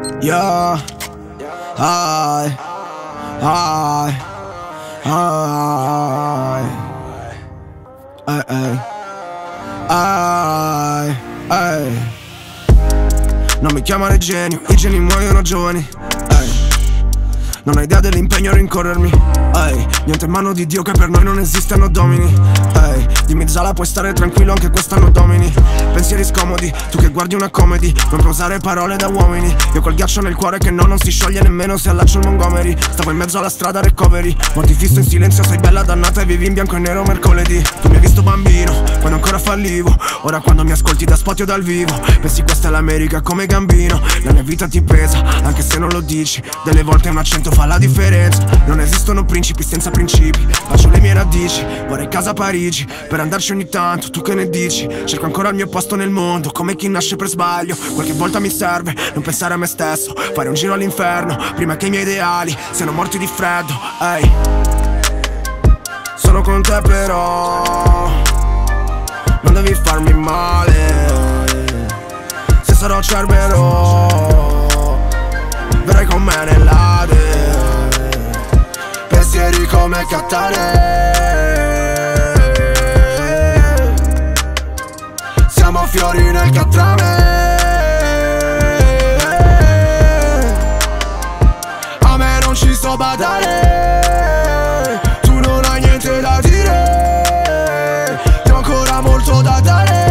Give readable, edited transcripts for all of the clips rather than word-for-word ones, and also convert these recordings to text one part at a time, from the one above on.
Yeah, I, non mi chiamare genio, i geni muoiono giovani. Non hai idea dell'impegno a rincorrermi. Niente in mano di Dio, che per noi non esistono domini. Dimmi Zala, puoi stare tranquillo, anche quest'anno domini. Pensieri scomodi, tu che guardi una comedy, non puoi usare parole da uomini. Io col ghiaccio nel cuore che non si scioglie nemmeno se allaccio il Montgomery. Stavo in mezzo alla strada recovery, ma ti fisso in silenzio, sei bella dannata e vivi in bianco e nero mercoledì. Tu mi hai visto bambino, quando ancora fallivo. Ora quando mi ascolti da spot o dal vivo, pensi questa è l'America come Gambino. La mia vita ti pesa, anche se non lo dici. Delle volte un accento fa la differenza. Non esistono principi senza principi. Faccio le mie radici, vorrei casa a Parigi per andarci ogni tanto, tu che ne dici? Cerco ancora il mio posto nel mondo, come chi nasce per sbaglio. Qualche volta mi serve non pensare a me stesso, fare un giro all'inferno prima che i miei ideali siano morti di freddo. Sono con te però non devi farmi male. Se sarò Cerbero verrai con me nell'Ade. Pensieri come Catrame, siamo fiori nel Catrame. A me non ci so badare, tu non hai niente da dire, ti ho ancora molto da dare.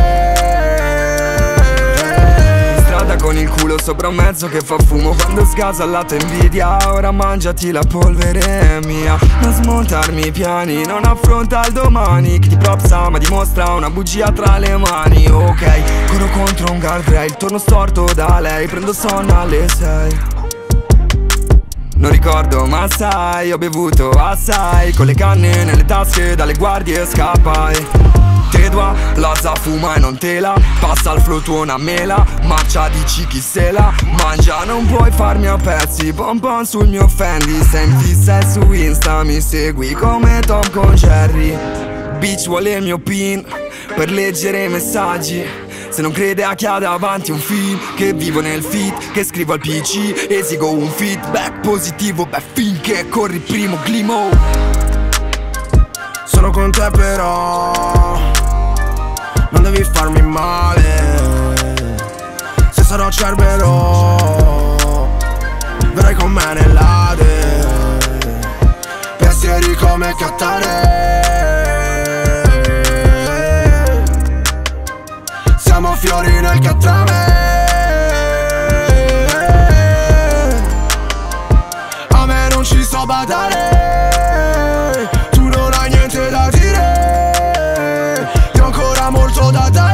Con il culo sopra un mezzo che fa fumo quando sgasa la tua invidia. Ora mangiati la polvere mia, non smontarmi i piani, non affronta il domani. Che ti propsa ma dimostra una bugia tra le mani. Ok, corro contro un guardrail, torno storto da lei, prendo sonno alle 6. Non ricordo ma sai, ho bevuto assai, con le canne nelle tasche dalle guardie scappai. Tedua, Lazza fuma e non tela, passa al flow tu una mela, marcia dici chi se la mangia, non puoi farmi a pezzi, pom pom sul mio Fendi. Sei in fissa e su Insta mi segui come Tom con Jerry. Bitch vuole il mio pin per leggere i messaggi, se non crede a chi ha davanti un film, che vivo nel feed, che scrivo al PC, esigo un feedback positivo, beh finché corri primo glimo. Sono con te però non devi farmi male. Se sarò Cerbero verrai con me nell'Ade. Pensieri come Catrame, siamo fiori nel Catrame. A me non ci so badare, tu non hai niente da dire, ti ho ancora molto da dare.